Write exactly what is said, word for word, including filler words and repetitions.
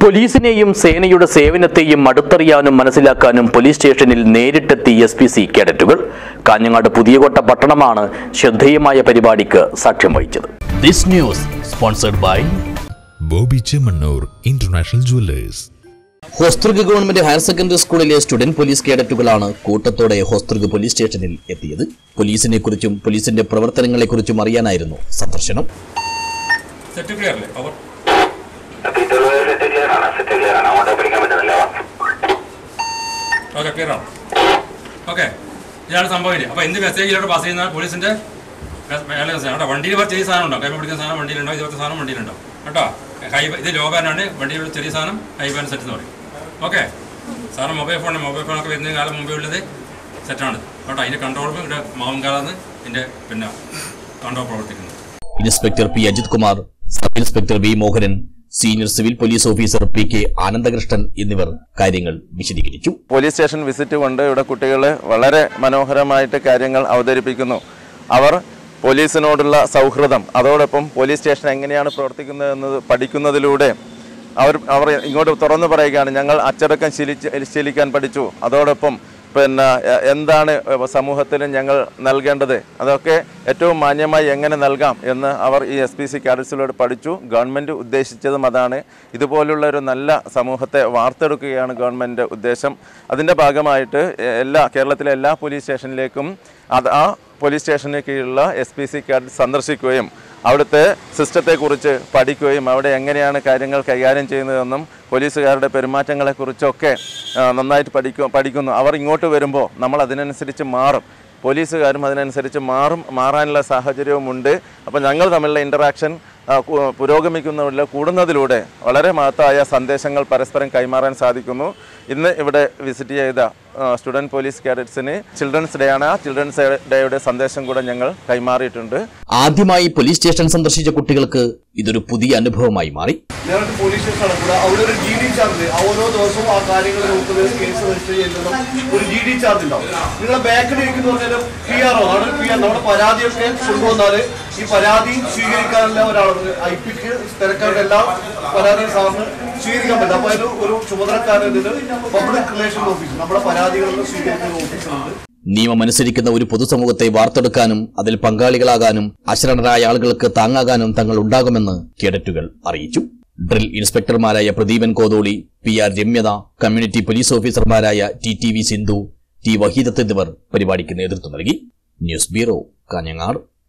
പോലീസിനെയും സേനയുടെ സേവനത്തെയും അടുത്തറിയാനും മനസ്സിലാക്കാനും പോലീസ് സ്റ്റേഷനിൽ നേരിട്ടെത്തി എസ് പി സി കേഡറ്റുകൾ. കാഞ്ഞങ്ങാട് പുതിയകോട്ട പട്ടണമാണ് ശ്രദ്ധേയമായ പരിപാടിക്ക് സാക്ഷ്യം വഹിച്ചത്. This news sponsored by Boby Chemmanur international jewellers. Hosdurg government higher secondary സ്കൂളിലെ സ്റ്റുഡന്റ് പോലീസ് കേഡറ്റുകളാണ് കൂട്ടത്തോടെ ഹോസ്തൃക പോലീസ് സ്റ്റേഷനിൽ എത്തിയത്. പോലീസിനെ കുറിച്ചും പോലീസിന്റെ പ്രവർത്തനങ്ങളെ കുറിച്ചും അറിയാനായിരുന്നു സന്ദർശനം. ഇതാണ് സംഭവം. അപ്പോൾ എന്ത് മെസ്സേജിലോട്ട് പാസ് ചെയ്യുന്ന പോലീസിന്റെ വണ്ടിയിൽ ചെറിയ സാധനം ഉണ്ടോ, കൈമ പിടിക്കുന്ന സാധനം വണ്ടിയിലുണ്ടോ, ഇതുപോലത്തെ സാധനം വണ്ടിയിലുണ്ടോ കേട്ടോ. ഹൈ ഇത് ലോ ബാനാണ്, വണ്ടിയിലുള്ള ചെറിയ സാധനം ഹൈ ബാൻ സെറ്റ് എന്ന് പറയും. ഓക്കെ, സാധനം മൊബൈൽ ഫോൺ മൊബൈൽ ഫോണൊക്കെ വരുന്ന കാലം മുമ്പേ ഉള്ളത് സെറ്റാണ് കേട്ടോ. അതിൻ്റെ കൺട്രോളും ഇവിടെ മാവുംകാലാണ് ഇതിൻ്റെ പിന്നെ കൺട്രോൾ പ്രവർത്തിക്കുന്നത്. Inspector P Ajith Kumar, sub inspector V Mohanan, senior civil police officer P K Anandakrishnan എന്നിവർ കാര്യങ്ങൾ വിശദീകരിച്ചു. പോലീസ് സ്റ്റേഷൻ വിസിറ്റ് കൊണ്ട് ഇവിടെ കുട്ടികൾ വളരെ മനോഹരമായിട്ട് കാര്യങ്ങൾ അവതരിപ്പിക്കുന്നു. അവർ പോലീസിനോടുള്ള സൗഹൃദം, അതോടൊപ്പം പോലീസ് സ്റ്റേഷൻ എങ്ങനെയാണ് പ്രവർത്തിക്കുന്നത് എന്നത് പഠിക്കുന്നതിലൂടെ അവർ അവർ ഇങ്ങോട്ട് തുറന്നു പറയുകയാണ്, ഞങ്ങൾ അച്ചടക്കം ശീലിച്ച് ശീലിക്കാൻ പഠിച്ചു. അതോടൊപ്പം പിന്നെ എന്താണ് സമൂഹത്തിന് ഞങ്ങൾ നൽകേണ്ടത്, അതൊക്കെ ഏറ്റവും മാന്യമായി എങ്ങനെ നൽകാം എന്ന് അവർ ഈ എസ് പി സി കാഡറ്റ്സിലൂടെ പഠിച്ചു. ഗവൺമെൻറ് ഉദ്ദേശിച്ചതും അതാണ്. ഇതുപോലുള്ള ഒരു നല്ല സമൂഹത്തെ വാർത്തെടുക്കുകയാണ് ഗവൺമെൻറ് ഉദ്ദേശം. അതിൻ്റെ ഭാഗമായിട്ട് എല്ലാ കേരളത്തിലെ എല്ലാ പോലീസ് സ്റ്റേഷനിലേക്കും അത് ആ പോലീസ് സ്റ്റേഷന് കീഴിലുള്ള എസ് പി സി കാഡറ്റ് സന്ദർശിക്കുകയും അവിടുത്തെ സിസ്റ്റത്തെക്കുറിച്ച് പഠിക്കുകയും അവിടെ എങ്ങനെയാണ് കാര്യങ്ങൾ കൈകാര്യം ചെയ്യുന്നതെന്നും പോലീസുകാരുടെ പെരുമാറ്റങ്ങളെക്കുറിച്ചൊക്കെ നന്നായിട്ട് പഠിക്കും പഠിക്കുന്നു അവർ ഇങ്ങോട്ട് വരുമ്പോൾ നമ്മൾ അതിനനുസരിച്ച് മാറും, പോലീസുകാരും അതിനനുസരിച്ച് മാറും മാറാനുള്ള സാഹചര്യവുമുണ്ട്. അപ്പോൾ ഞങ്ങൾ തമ്മിലുള്ള ഇൻ്ററാക്ഷൻ പുരോഗമിക്കുന്നതിലൂടെ കൂടുന്നതിലൂടെ വളരെ മഹത്തായ സന്ദേശങ്ങൾ പരസ്പരം കൈമാറാൻ സാധിക്കുന്നു. ഇന്ന് ഇവിടെ വിസിറ്റ് ചെയ്ത സ്റ്റുഡൻറ് പോലീസ് കേഡറ്റ്സിന് ചിൽഡ്രൻസ് ഡേ ആണ്. ആ ചിൽഡ്രൻസ് ഡേയുടെ സന്ദേശം കൂടെ ഞങ്ങൾ കൈമാറിയിട്ടുണ്ട്. ആദ്യമായി പോലീസ് സ്റ്റേഷൻ സന്ദർശിച്ച കുട്ടികൾക്ക് ഇതൊരു പുതിയ അനുഭവമായി മാറി. പോലീസ് സ്റ്റേഷനാണ് കൂടെ അവിടെ ഒരു ജി ഡി ചാർജ്, ഓരോ ദിവസവും ആ കാര്യങ്ങൾ നോക്കുന്നത്, കേസ് രജിസ്റ്റർ ചെയ്യുന്നതും ഒരു ജി ഡി ചാർജ് ഉണ്ടാവും. നിങ്ങളെ ബാക്കിൽ ഇരിക്കുന്ന പറഞ്ഞാൽ പി ആർ ഒ ആണ്. പി ആർ നമ്മുടെ പരാതിയൊക്കെ കൊണ്ടുവന്നാൽ ഈ പരാതി സ്വീകരിക്കാനുള്ള ഒരാളാണ്. ഐ പിക്ക് തിരക്കാരുടെ എല്ലാ പരാതിയും സാറിന് സ്വീകരിക്കാൻ പറ്റില്ല. അപ്പോൾ അതിന് ഒരു ചുമതലക്കാരൻ പബ്ലിക് റിലേഷൻ ഓഫീസ്, നമ്മുടെ പരാതികളൊക്കെ സ്വീകരിക്കുന്ന ഓഫീസുണ്ട്. നിയമമനുസരിക്കുന്ന ഒരു പൊതുസമൂഹത്തെ വാർത്തെടുക്കാനും അതിൽ പങ്കാളികളാകാനും അശരണരായ ആളുകൾക്ക് താങ്ങാകാനും തങ്ങൾ ഉണ്ടാകുമെന്ന് കേഡറ്റുകൾ അറിയിച്ചു. ഡ്രിൽ ഇൻസ്പെക്ടർമാരായ Pradeepan Kotholi, P R Ramyatha, community police ഓഫീസർമാരായ T T V Sindhu, T Waheedath എന്നിവർ പരിപാടിക്ക് നേതൃത്വം നൽകി. News bureau, Kanhangad.